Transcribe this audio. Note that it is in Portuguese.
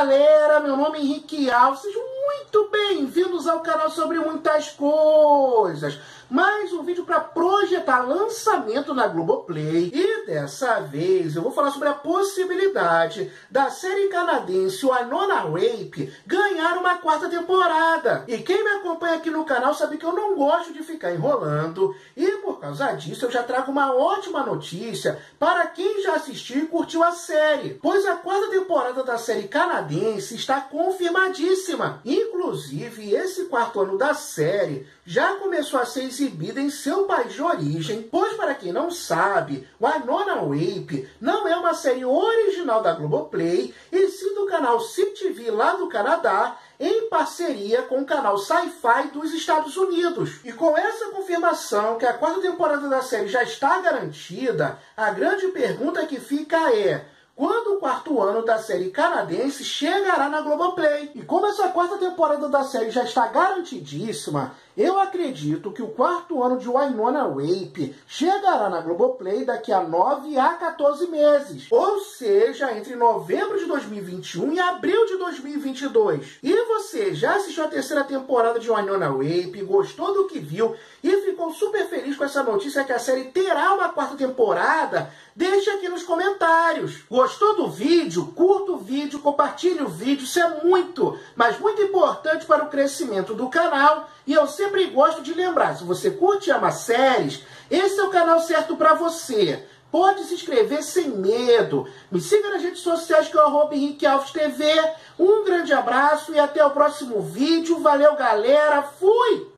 galera, meu nome é Henrique Alves, sejam muito bem-vindos ao canal sobre muitas coisas. Mais um vídeo para projetar lançamento na Globoplay. E dessa vez eu vou falar sobre a possibilidade da série canadense Winona Rape ganhar uma quarta temporada. E quem me acompanha aqui no canal sabe que eu não gosto de ficar enrolando. E por causa disso eu já trago uma ótima notícia para quem já assistiu e curtiu a série. Pois a quarta temporada da série canadense está confirmadíssima. Inclusive, esse quarto ano da série já começou a ser exibida em seu país de origem, pois, para quem não sabe, Winona Rape não é uma série original da Globoplay, e sim do canal CTV lá do Canadá, em parceria com o canal Sci-Fi dos Estados Unidos. E com essa confirmação que a quarta temporada da série já está garantida, a grande pergunta que fica é: quando o quarto ano da série canadense chegará na Globoplay? E como essa quarta temporada da série já está garantidíssima, eu acredito que o quarto ano de Winona Rape chegará na Globoplay daqui a 9 a 14 meses. Ou seja, entre novembro de 2021 e abril de 2022. E você já assistiu a terceira temporada de Winona Rape, gostou do que viu e ficou super feliz com essa notícia que a série terá uma quarta temporada? Deixe aqui nos comentários. Gostou do vídeo? Curta o vídeo, compartilhe o vídeo. Isso é muito, mas muito importante para o crescimento do canal. E eu sempre gosto de lembrar, se você curte e ama séries, esse é o canal certo para você. Pode se inscrever sem medo. Me siga nas redes sociais que é o @HenriqueAlvesTV. Um grande abraço e até o próximo vídeo. Valeu, galera. Fui!